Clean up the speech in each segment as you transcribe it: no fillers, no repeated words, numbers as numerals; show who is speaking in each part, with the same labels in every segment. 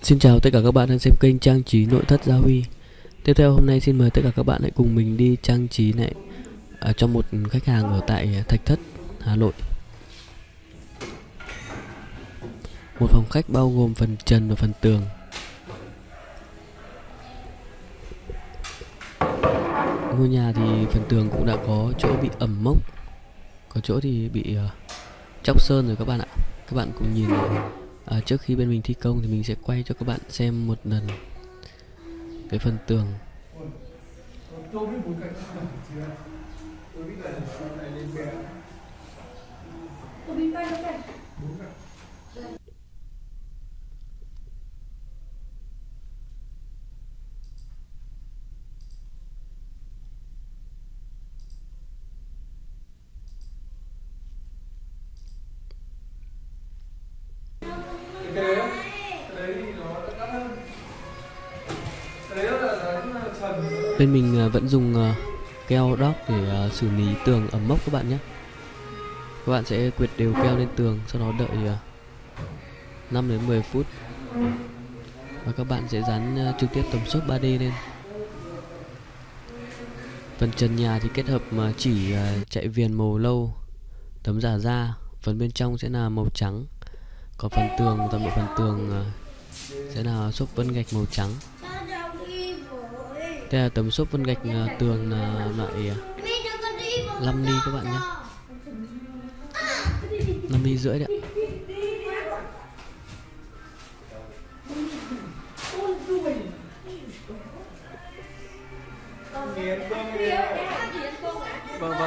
Speaker 1: Xin chào tất cả các bạn đang xem kênh trang trí nội thất Gia Huy. Tiếp theo hôm nay xin mời tất cả các bạn hãy cùng mình đi trang trí này cho một khách hàng ở tại Thạch Thất, Hà Nội. Một phòng khách bao gồm phần trần và phần tường. Ngôi nhà thì phần tường cũng đã có chỗ bị ẩm mốc, có chỗ thì bị chóc sơn rồi các bạn ạ. Các bạn cùng nhìn trước khi bên mình thi công thì mình sẽ quay cho các bạn xem một lần cái phần tường. Bên mình vẫn dùng keo đóc để xử lý tường ẩm mốc các bạn nhé. Các bạn sẽ quệt đều keo lên tường, sau đó đợi 5 đến 10 phút và các bạn sẽ dán trực tiếp tấm xốp 3D lên. Phần trần nhà thì kết hợp chỉ chạy viền màu lâu, tấm giả da, phần bên trong sẽ là màu trắng. Còn phần tường, toàn bộ phần tường sẽ là xốp vân gạch màu trắng. Đây là tấm xốp vân gạch tường là loại 5 ly các bạn nhé, 5 ly rưỡi đấy ạ. Vâng vâng.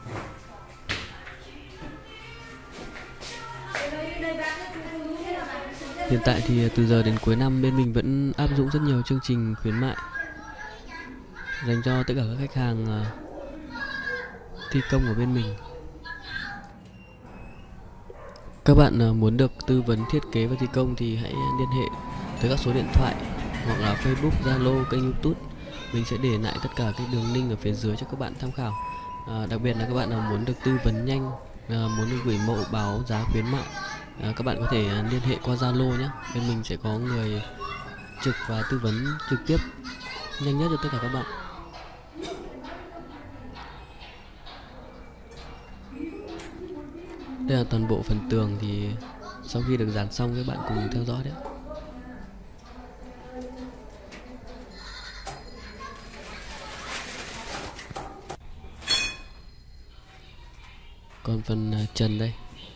Speaker 1: Hiện tại thì từ giờ đến cuối năm bên mình vẫn áp dụng rất nhiều chương trình khuyến mại dành cho tất cả các khách hàng thi công của bên mình. Các bạn muốn được tư vấn thiết kế và thi công thì hãy liên hệ tới các số điện thoại hoặc là Facebook, Zalo, kênh YouTube. Mình sẽ để lại tất cả cái đường link ở phía dưới cho các bạn tham khảo. Đặc biệt là các bạn nào muốn được tư vấn nhanh, muốn được gửi mẫu báo giá khuyến mại, các bạn có thể liên hệ qua Zalo nhé. Bên mình sẽ có người trực và tư vấn trực tiếp nhanh nhất cho tất cả các bạn. Đây là toàn bộ phần tường thì sau khi được dán xong, các bạn cùng theo dõi đấy. Còn phần trần đây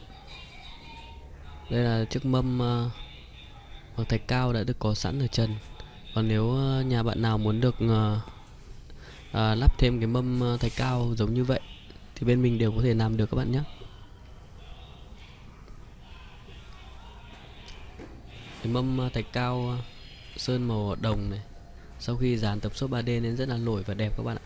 Speaker 1: là chiếc mâm hoặc thạch cao đã được có sẵn ở trần. Còn nếu nhà bạn nào muốn được lắp thêm cái mâm thạch cao giống như vậy thì bên mình đều có thể làm được các bạn nhé. Cái mâm thạch cao sơn màu đồng này, sau khi dán tấm xốp 3D nên rất là nổi và đẹp các bạn ạ.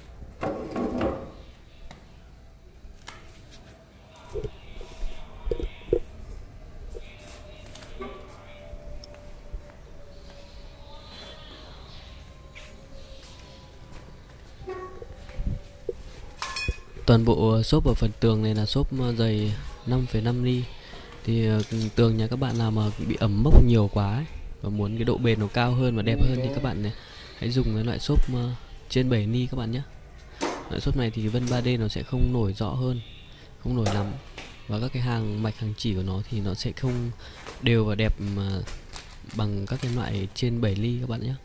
Speaker 1: Toàn bộ xốp ở phần tường này là xốp dày 5,5 ly. Thì tường nhà các bạn nào mà bị ẩm mốc nhiều quá ấy, và muốn cái độ bền nó cao hơn và đẹp hơn thì các bạn này hãy dùng cái loại xốp trên 7 ly các bạn nhé. Loại xốp này thì vân 3D nó sẽ không nổi rõ hơn, không nổi lắm, và các cái hàng mạch hàng chỉ của nó thì nó sẽ không đều và đẹp bằng các cái loại trên 7 ly các bạn nhé.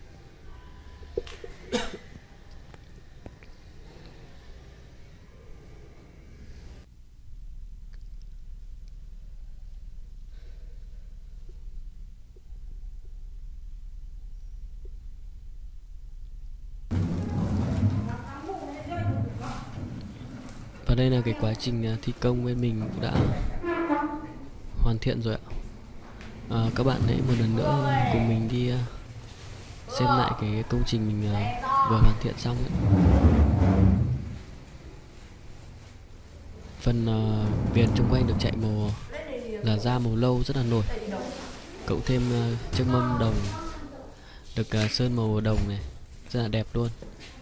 Speaker 1: Và đây là cái quá trình thi công bên mình cũng đã hoàn thiện rồi ạ. Các bạn hãy một lần nữa cùng mình đi xem lại cái công trình mình vừa hoàn thiện xong ấy. Phần viền xung quanh được chạy màu là da màu lâu rất là nổi, cộng thêm chiếc mâm đồng được sơn màu đồng này rất là đẹp luôn.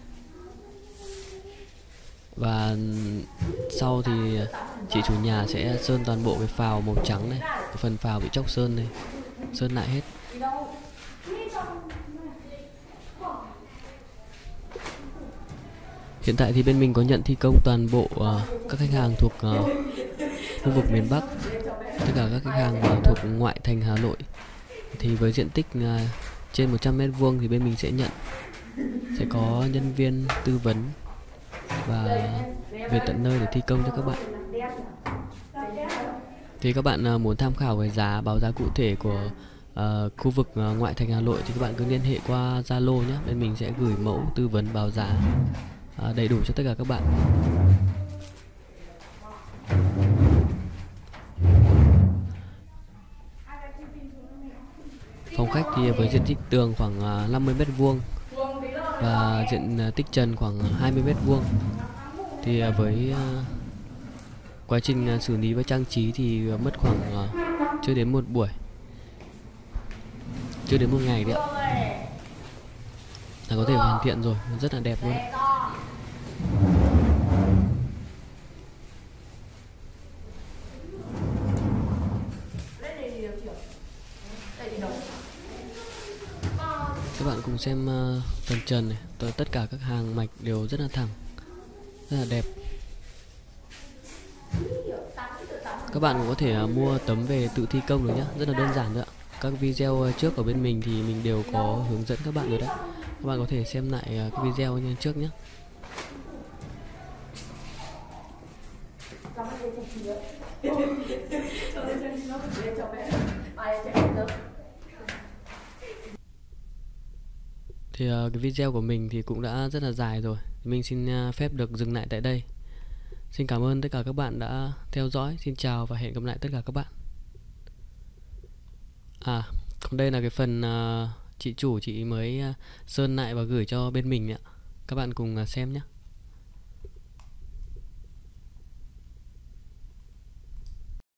Speaker 1: Và sau thì chị chủ nhà sẽ sơn toàn bộ cái phào màu trắng này, cái phần phào bị chóc sơn này, sơn lại hết. Hiện tại thì bên mình có nhận thi công toàn bộ các khách hàng thuộc khu vực miền Bắc, tất cả các khách hàng thuộc ngoại thành Hà Nội. Thì với diện tích trên 100 mét vuông thì bên mình sẽ nhận, sẽ có nhân viên tư vấn và về tận nơi để thi công cho các bạn. Thì các bạn muốn tham khảo về giá, báo giá cụ thể của khu vực ngoại thành Hà Nội thì các bạn cứ liên hệ qua Zalo nhé. Bên mình sẽ gửi mẫu tư vấn báo giá đầy đủ cho tất cả các bạn. Phòng khách thì với diện tích tường khoảng 50 mét vuông và diện tích trần khoảng 20 mét vuông. Thì với quá trình xử lý và trang trí thì mất khoảng chưa đến một buổi, chưa đến một ngày đấy ạ, là có thể hoàn thiện rồi, rất là đẹp luôn. Các bạn cùng xem phần trần này, tất cả các hàng mạch đều rất là thẳng, rất là đẹp. Các bạn cũng có thể mua tấm về tự thi công được nhé, rất là đơn giản nữa ạ. Các video trước ở bên mình thì mình đều có hướng dẫn các bạn rồi đấy. Các bạn có thể xem lại các video như trước nhé. Thì cái video của mình thì cũng đã rất là dài rồi. Mình xin phép được dừng lại tại đây. Xin cảm ơn tất cả các bạn đã theo dõi. Xin chào và hẹn gặp lại tất cả các bạn. Còn đây là cái phần chị chủ chị mới sơn lại và gửi cho bên mình ạ. Các bạn cùng xem nhé.